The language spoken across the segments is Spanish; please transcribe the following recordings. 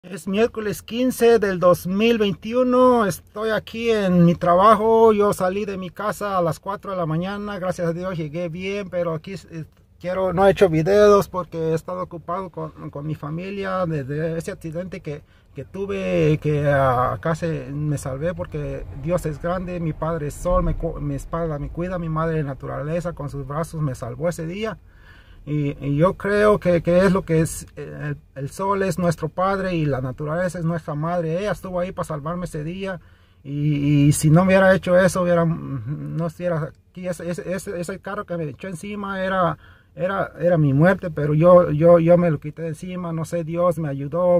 Es miércoles 15 del 2021. Estoy aquí en mi trabajo. Yo salí de mi casa a las 4 de la mañana. Gracias a Dios llegué bien, pero aquí no he hecho videos porque he estado ocupado con mi familia desde ese accidente que tuve, que acá me salvé porque Dios es grande, mi Padre es Sol, mi espalda me cuida, mi Madre Naturaleza con sus brazos me salvó ese día. Y yo creo que es lo que es, el sol es nuestro padre y la naturaleza es nuestra madre. Ella estuvo ahí para salvarme ese día, y si no hubiera hecho eso, no estuviera aquí. Ese carro que me echó encima era mi muerte, pero yo me lo quité de encima. No sé, Dios me ayudó,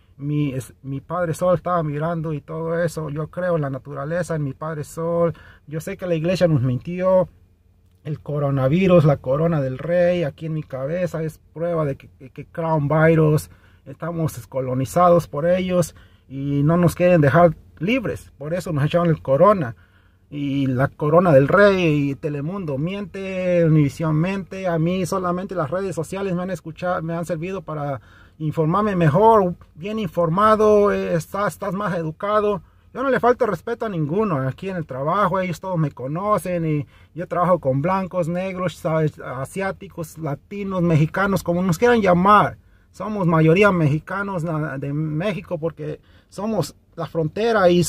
mi Padre Sol estaba mirando y todo eso. Yo creo en la naturaleza, en mi Padre Sol. Yo sé que la iglesia nos mintió. El coronavirus, la corona del rey aquí en mi cabeza es prueba de que Crown Virus, estamos colonizados por ellos y no nos quieren dejar libres. Por eso nos echaron el corona. Y la corona del rey y Telemundo miente, Univisión miente. A mí solamente las redes sociales me han servido para informarme mejor, bien informado. Estás más educado. Yo no le falto respeto a ninguno aquí en el trabajo. Ellos todos me conocen y yo trabajo con blancos, negros, asiáticos, latinos, mexicanos, como nos quieran llamar. Somos mayoría mexicanos de México porque somos la frontera y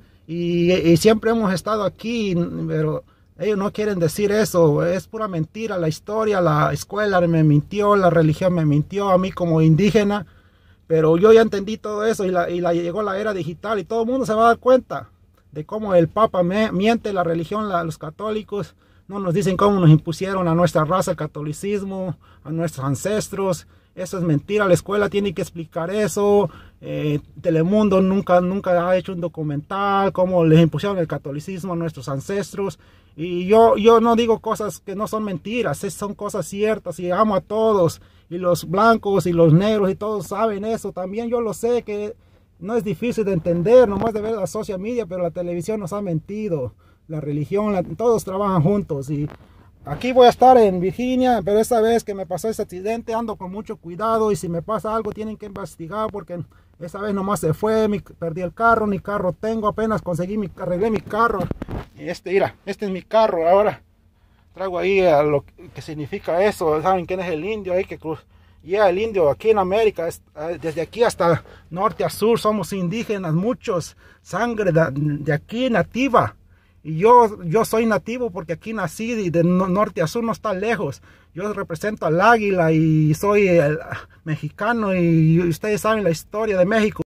siempre hemos estado aquí, pero ellos no quieren decir eso. Es pura mentira. La historia, la escuela me mintió, la religión me mintió a mí como indígena. Pero yo ya entendí todo eso y llegó la era digital y todo el mundo se va a dar cuenta de cómo el Papa miente, la religión, los católicos no nos dicen cómo nos impusieron a nuestra raza el catolicismo, a nuestros ancestros. Eso es mentira. La escuela tiene que explicar eso. Telemundo nunca ha hecho un documental cómo les impusieron el catolicismo a nuestros ancestros. Y yo no digo cosas que no son mentiras, son cosas ciertas y amo a todos. Y los blancos y los negros y todos saben eso. También yo lo sé, que no es difícil de entender, nomás de ver la social media, pero la televisión nos ha mentido. La religión, todos trabajan juntos. Y aquí voy a estar en Virginia, pero esta vez que me pasó ese accidente ando con mucho cuidado y si me pasa algo tienen que investigar porque esa vez nomás se fue, perdí el carro, ni carro tengo, apenas arreglé mi carro. Y mira, este es mi carro ahora. Traigo ahí a lo que significa eso. ¿Saben quién es el indio ahí que llega el indio aquí en América? Desde aquí hasta norte a sur somos indígenas, muchos, sangre de aquí nativa. Y yo soy nativo porque aquí nací y de norte a sur no está lejos. Yo represento al águila y soy mexicano y ustedes saben la historia de México.